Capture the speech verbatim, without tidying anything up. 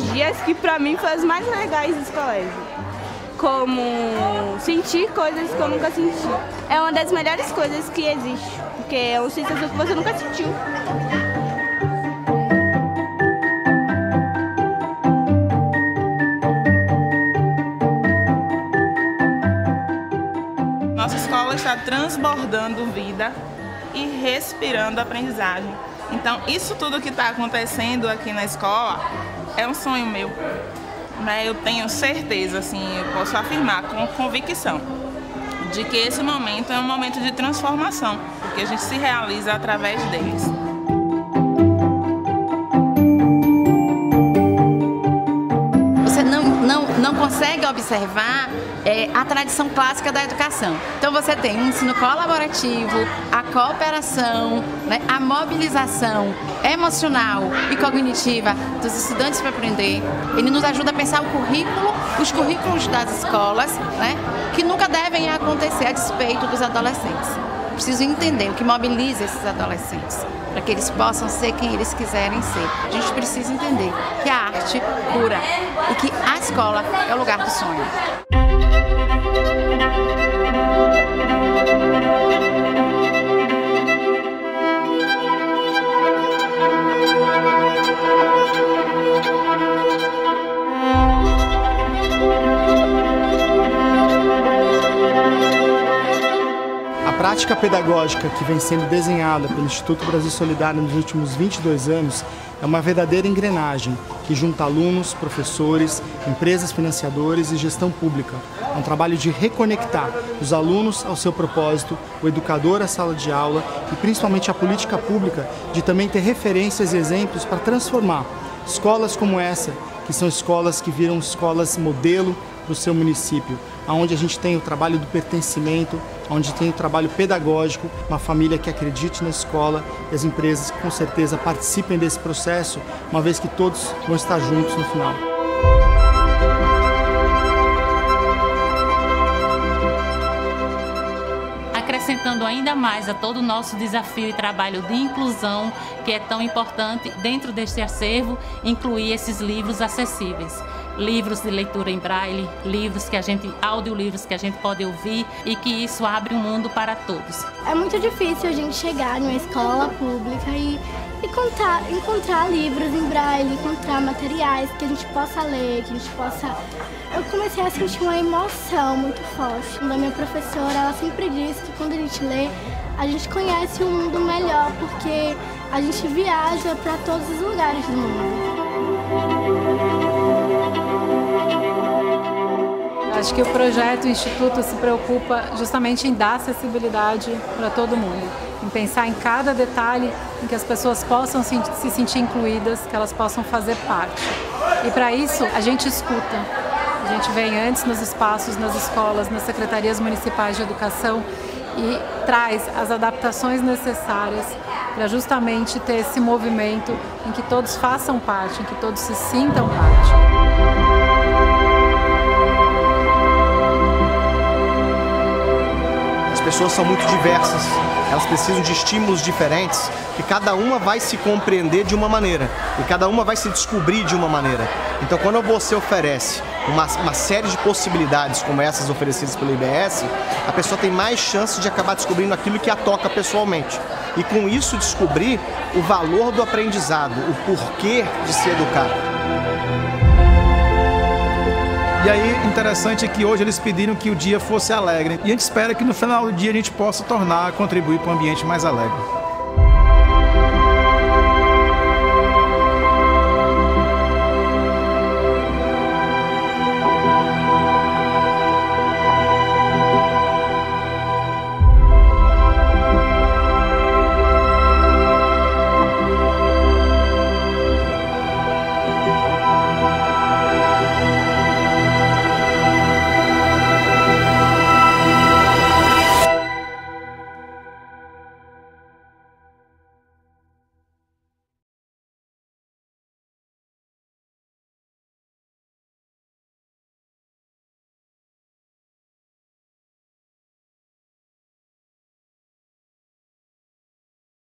dias que pra mim foram os mais legais dos colégios. Como sentir coisas que eu nunca senti. É uma das melhores coisas que existe, porque é uma sensação que você nunca sentiu. Nossa escola está transbordando vida e respirando aprendizagem. Então, isso tudo que está acontecendo aqui na escola é um sonho meu. Eu tenho certeza, assim, eu posso afirmar com convicção, de que esse momento é um momento de transformação, porque a gente se realiza através deles. Você não, não, não consegue observar é, a tradição clássica da educação. Então você tem um ensino colaborativo, a cooperação, né, a mobilização emocional e cognitiva dos estudantes para aprender. Ele nos ajuda a pensar o currículo, os currículos das escolas, né, que nunca devem acontecer a despeito dos adolescentes. Preciso entender o que mobiliza esses adolescentes, para que eles possam ser quem eles quiserem ser. A gente precisa entender que a arte cura e que a escola é o lugar do sonho. A prática pedagógica que vem sendo desenhada pelo Instituto Brasil Solidário nos últimos vinte e dois anos é uma verdadeira engrenagem que junta alunos, professores, empresas financiadoras e gestão pública. É um trabalho de reconectar os alunos ao seu propósito, o educador à sala de aula e principalmente a política pública de também ter referências e exemplos para transformar escolas como essa, que são escolas que viram escolas modelo para o seu município, onde a gente tem o trabalho do pertencimento, onde tem o trabalho pedagógico, uma família que acredite na escola e as empresas com certeza participem desse processo, uma vez que todos vão estar juntos no final. Acrescentando ainda mais a todo o nosso desafio e trabalho de inclusão, que é tão importante dentro deste acervo, incluir esses livros acessíveis. Livros de leitura em braille, livros que a gente, audiolivros que a gente pode ouvir e que isso abre um mundo para todos. É muito difícil a gente chegar numa escola pública e encontrar, encontrar livros em braille, encontrar materiais que a gente possa ler, que a gente possa... Eu comecei a sentir uma emoção muito forte. Da minha professora, ela sempre disse que quando a gente lê, a gente conhece o mundo melhor, porque a gente viaja para todos os lugares do mundo. Acho que o projeto o Instituto se preocupa justamente em dar acessibilidade para todo mundo, em pensar em cada detalhe em que as pessoas possam se sentir incluídas, que elas possam fazer parte. E para isso a gente escuta. A gente vem antes nos espaços, nas escolas, nas secretarias municipais de educação e traz as adaptações necessárias para justamente ter esse movimento em que todos façam parte, em que todos se sintam parte. As pessoas são muito diversas, elas precisam de estímulos diferentes, que cada uma vai se compreender de uma maneira e cada uma vai se descobrir de uma maneira. Então, quando você oferece uma, uma série de possibilidades como essas oferecidas pelo I B S, a pessoa tem mais chance de acabar descobrindo aquilo que a toca pessoalmente. E com isso descobrir o valor do aprendizado, o porquê de se educar. E aí, interessante é que hoje eles pediram que o dia fosse alegre. E a gente espera que no final do dia a gente possa tornar, contribuir para um ambiente mais alegre.